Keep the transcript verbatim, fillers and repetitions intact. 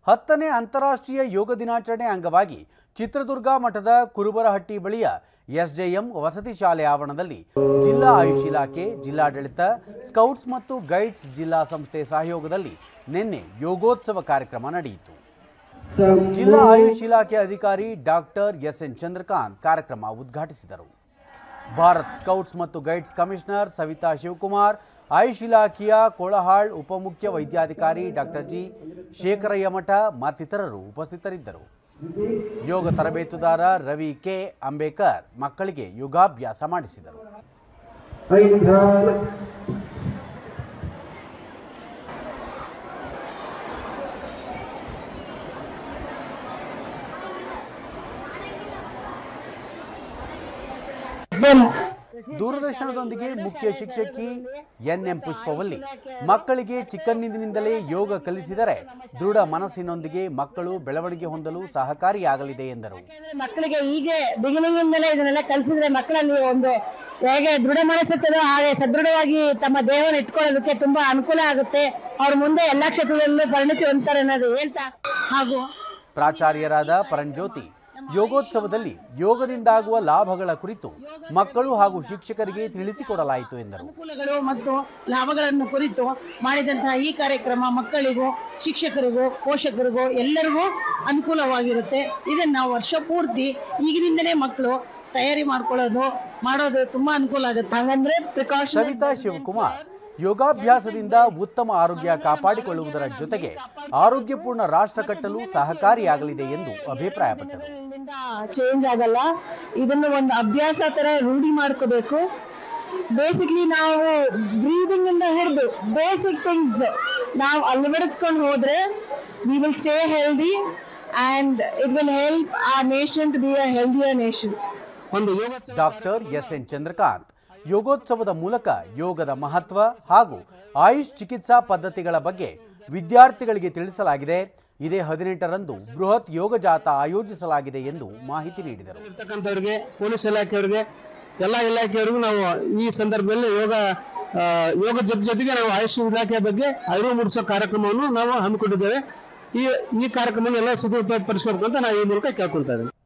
ಹತ್ತನೇ ಅಂತಾರಾಷ್ಟ್ರೀಯ ಯೋಗ ದಿನಾಚರಣೆ ಅಂಗವಾಗಿ ಚಿತ್ರದುರ್ಗ ಮಠದ ಕುರುಬರಹಟ್ಟಿ ಬಳಿಯ ಎಸ್ಜೆಎಂ ವಸತಿ ಶಾಲೆ ಆವರಣದಲ್ಲಿ ಜಿಲ್ಲಾ ಆಯುಷ್ ಇಲಾಖೆ, ಜಿಲ್ಲಾಡಳಿತ, ಸ್ಕೌಟ್ಸ್ ಮತ್ತು ಗೈಡ್ಸ್ ಜಿಲ್ಲಾ ಸಂಸ್ಥೆ ಸಹಯೋಗದಲ್ಲಿ ನಿನ್ನೆ ಯೋಗೋತ್ಸವ ಕಾರ್ಯಕ್ರಮ ನಡೆಯಿತು. ಜಿಲ್ಲಾ ಆಯುಷ್ ಇಲಾಖೆ ಅಧಿಕಾರಿ ಡಾಕ್ಟರ್ ಎಸ್ ಎನ್ ಚಂದ್ರಕಾಂತ್ ಕಾರ್ಯಕ್ರಮ ಉದ್ಘಾಟಿಸಿದರು. ಭಾರತ್ ಸ್ಕೌಟ್ಸ್ ಮತ್ತು ಗೈಡ್ಸ್ ಕಮಿಷನರ್ ಸವಿತಾ ಶಿವಕುಮಾರ್, ಆಯುಷ್ ಇಲಾಖೆಯ ಕೊಳಹಾಳ್ ಉಪಮುಖ್ಯ ವೈದ್ಯಾಧಿಕಾರಿ ಡಾಕ್ಟರ್ ಜಿ ಶೇಖರಯ್ಯಮಠ ಮತ್ತಿತರರು ಉಪಸ್ಥಿತರಿದ್ದರು. ಯೋಗ ತರಬೇತುದಾರ ರವಿ ಕೆ ಅಂಬೇಕರ್ ಮಕ್ಕಳಿಗೆ ಯೋಗಾಭ್ಯಾಸ ಮಾಡಿಸಿದರು. ದೂರದರ್ಶನದೊಂದಿಗೆ ಮುಖ್ಯ ಶಿಕ್ಷಕಿ ಎನ್ ಎಂ ಪುಷ್ಪವಲ್ಲಿ ಮಕ್ಕಳಿಗೆ ಚಿಕ್ಕಂದಿನಿಂದಲೇ ಯೋಗ ಕಲಿಸಿದರೆ ದೃಢ ಮನಸ್ಸಿನೊಂದಿಗೆ ಮಕ್ಕಳು ಬೆಳವಣಿಗೆ ಹೊಂದಲು ಸಹಕಾರಿಯಾಗಲಿದೆ ಎಂದರು. ಮಕ್ಕಳಿಗೆ ಈಗ ಬಿಗಿನಿಂಗ್ ಇಂದಲೇ ಇದನ್ನೆಲ್ಲ ಕಲಿಸಿದ್ರೆ ಮಕ್ಕಳಲ್ಲಿ ಒಂದು ಹೇಗೆ ದೃಢ ಮನಸ್ಸಿರ್ತದೋ ಹಾಗೆ ಸದೃಢವಾಗಿ ತಮ್ಮ ದೇಹವನ್ನು ಇಟ್ಕೊಳ್ಳೋದಕ್ಕೆ ತುಂಬಾ ಅನುಕೂಲ ಆಗುತ್ತೆ. ಅವ್ರ ಮುಂದೆ ಎಲ್ಲಾ ಕ್ಷೇತ್ರದಲ್ಲೂ ಪರಿಣತಿ ಹೊಂದ್ತಾರೆ ಅನ್ನೋದು ಹೇಳ್ತಾ ಹಾಗೂ ಪ್ರಾಚಾರ್ಯರಾದ ಪರಂಜ್ಯೋತಿ ಯೋಗೋತ್ಸವದಲ್ಲಿ ಯೋಗದಿಂದಾಗುವ ಲಾಭಗಳ ಕುರಿತು ಮಕ್ಕಳು ಹಾಗೂ ಶಿಕ್ಷಕರಿಗೆ ತಿಳಿಸಿಕೊಡಲಾಯಿತು ಎಂದರು. ಅನುಕೂಲಗಳು ಮತ್ತು ಲಾಭಗಳನ್ನು ಕುರಿತು ಮಾಡಿದಂತಹ ಈ ಕಾರ್ಯಕ್ರಮ ಮಕ್ಕಳಿಗೂ, ಶಿಕ್ಷಕರಿಗೂ, ಪೋಷಕರಿಗೂ ಎಲ್ಲರಿಗೂ ಅನುಕೂಲವಾಗಿರುತ್ತೆ. ಇದನ್ನ ನಾವು ವರ್ಷ ಪೂರ್ತಿ ಈಗಿನಿಂದಲೇ ಮಕ್ಕಳು ತಯಾರಿ ಮಾಡ್ಕೊಳ್ಳೋದು ಮಾಡೋದು ತುಂಬಾ ಅನುಕೂಲ ಆಗುತ್ತೆ. ಹಾಗಂದ್ರೆ ಪ್ರಿಕಾಷನ್. ಸವಿತಾ ಶಿವಕುಮಾರ್ ಯೋಗಾಭ್ಯಾಸದಿಂದ ಉತ್ತಮ ಆರೋಗ್ಯ ಕಾಪಾಡಿಕೊಳ್ಳುವುದರ ಜೊತೆಗೆ ಆರೋಗ್ಯಪೂರ್ಣ ರಾಷ್ಟ್ರ ಕಟ್ಟಲು ಸಹಕಾರಿಯಾಗಲಿದೆ ಎಂದು ಅಭಿಪ್ರಾಯಪಟ್ಟರು. ಚೇಂಜ್ ಆಗಲ್ಲ, ಇದನ್ನು ಒಂದು ಅಭ್ಯಾಸ ತರ ರೂಢಿ ಮಾಡ್ಕೋಬೇಕು. ಬೇಸಿಕ್ಲಿ ನಾವು ಬ್ರೀದಿಂಗ್ ಇಂದ ಹಿಡಿದು ಬೇಸಿಕ್ ಥಿಂಗ್ಸ್ ನಾವು ಅಳವಡಿಸ್ಕೊಂಡು ಹೋದ್ರೆ we will stay healthy and it will help our nation to be a healthier nation. ಒಂದು ಡಾಕ್ಟರ್ ಎಸ್ ಎನ್ ಚಂದ್ರಕಾಂತ್ ಯೋಗೋತ್ಸವದ ಮೂಲಕ ಯೋಗದ ಮಹತ್ವ ಹಾಗೂ ಆಯುಷ್ ಚಿಕಿತ್ಸಾ ಪದ್ಧತಿಗಳ ಬಗ್ಗೆ ವಿದ್ಯಾರ್ಥಿಗಳಿಗೆ ತಿಳಿಸಲಾಗಿದೆ. ಇದೇ ಹದಿನೆಂಟರಂದು ಬೃಹತ್ ಯೋಗ ಜಾಥಾ ಆಯೋಜಿಸಲಾಗಿದೆ ಎಂದು ಮಾಹಿತಿ ನೀಡಿದರು. ಪೊಲೀಸ್ ಇಲಾಖೆಯವರಿಗೆ, ಎಲ್ಲ ಇಲಾಖೆಯವರಿಗೂ ನಾವು ಈ ಸಂದರ್ಭದಲ್ಲಿ ಯೋಗ ಯೋಗ ಜೊತೆಗೆ ನಾವು ಆಯುಷ್ ಇಲಾಖೆಯ ಬಗ್ಗೆ ಅರಿವು ಮೂಡಿಸೋ ಕಾರ್ಯಕ್ರಮವನ್ನು ನಾವು ಹಮ್ಮಿಕೊಂಡಿದ್ದೇವೆ. ಈ ಈ ಕಾರ್ಯಕ್ರಮವನ್ನು ಎಲ್ಲ ಸದುಪಯೋಗಪಡಿಸಬೇಕು ಅಂತ ನಾವು ಈ ಮೂಲಕ ಕೇಳ್ಕೊಳ್ತಾ ಇದ್ದೇವೆ.